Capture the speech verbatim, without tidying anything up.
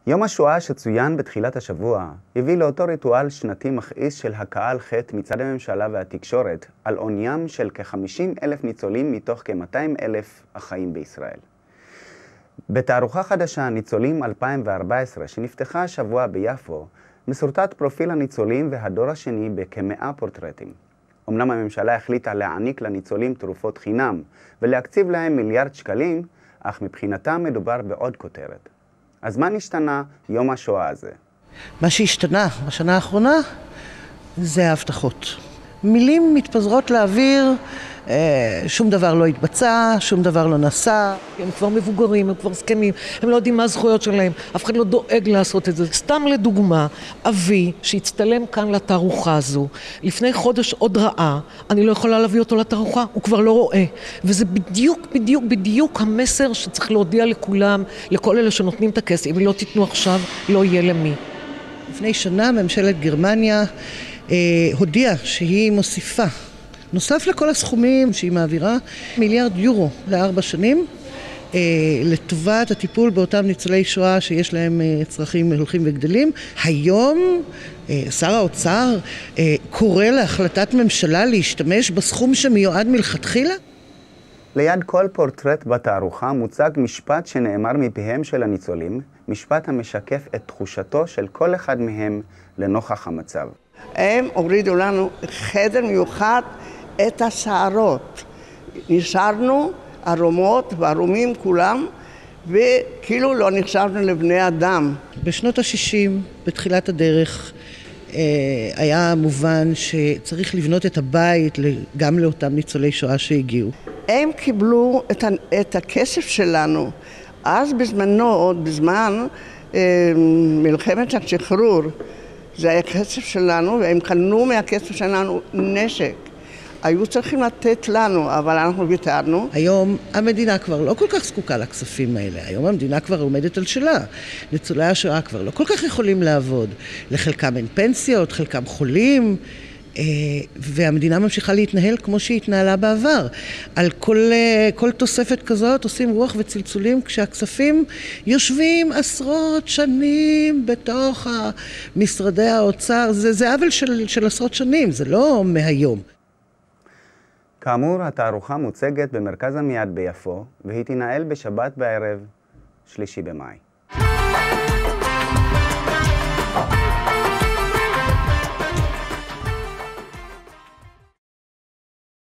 יום השואה שצוין בתחילת השבוע הביא לאותו ריטואל שנתי מכעיס של הכאה על חטא מצד הממשלה והתקשורת על עוניים של כ-חמישים אלף ניצולים מתוך כ-מאתיים אלף החיים בישראל. בתערוכה חדשה ניצולים אלפיים וארבע עשרה שנפתחה השבוע ביפו מסורטט פרופיל הניצולים והדור השני בכ-מאה פורטרטים. אמנם הממשלה החליטה להעניק לניצולים תרופות חינם ולהקציב להם מיליארד שקלים, אך מבחינתם מדובר בעוד כותרת. אז מה נשתנה יום השואה הזה? מה שהשתנה בשנה האחרונה זה ההבטחות. מילים מתפזרות לאוויר, אה, שום דבר לא התבצע, שום דבר לא נעשה. הם כבר מבוגרים, הם כבר זקנים, הם לא יודעים מה הזכויות שלהם, אף אחד לא דואג לעשות את זה. סתם לדוגמה, אבי שהצטלם כאן לתערוכה הזו, לפני חודש עוד ראה, אני לא יכולה להביא אותו לתערוכה, הוא כבר לא רואה. וזה בדיוק, בדיוק, בדיוק המסר שצריך להודיע לכולם, לכל אלה שנותנים את הכסף. אם לא תיתנו עכשיו, לא יהיה למי. לפני שנה ממשלת גרמניה אה, הודיעה שהיא מוסיפה, נוסף לכל הסכומים שהיא מעבירה, מיליארד יורו לארבע שנים, אה, לטובת הטיפול באותם ניצולי שואה שיש להם אה, צרכים הולכים וגדלים. היום אה, שר האוצר אה, קורא להחלטת ממשלה להשתמש בסכום שמיועד מלכתחילה. ליד כל פורטרט בתערוכה מוצג משפט שנאמר מפיהם של הניצולים, משפט המשקף את תחושתו של כל אחד מהם לנוכח המצב. הם הורידו לנו חדר מיוחד את השערות. נשארנו ערומות וערומים כולם, וכאילו לא נחשבנו לבני אדם. בשנות ה-שישים, בתחילת הדרך, היה מובן שצריך לבנות את הבית גם לאותם ניצולי שואה שהגיעו. הם קיבלו את, ה- את הכסף שלנו. אז בזמנו, עוד בזמן אה, מלחמת השחרור, זה היה כסף שלנו, והם קנו מהכסף שלנו נשק. היו צריכים לתת לנו, אבל אנחנו ויתרנו. היום המדינה כבר לא כל כך זקוקה לכספים האלה. היום המדינה כבר עומדת על שלה. ניצולי השואה כבר לא כל כך יכולים לעבוד. לחלקם אין פנסיות, חלקם חולים, והמדינה ממשיכה להתנהל כמו שהיא התנהלה בעבר. על כל, כל תוספת כזאת עושים רוח וצלצולים, כשהכספים יושבים עשרות שנים בתוך משרדי האוצר. זה, זה עוול של, של עשרות שנים, זה לא מהיום. כאמור, התערוכה מוצגת במרכז עמיעד ביפו, והיא תנהל בשבת בערב, שלישי במאי.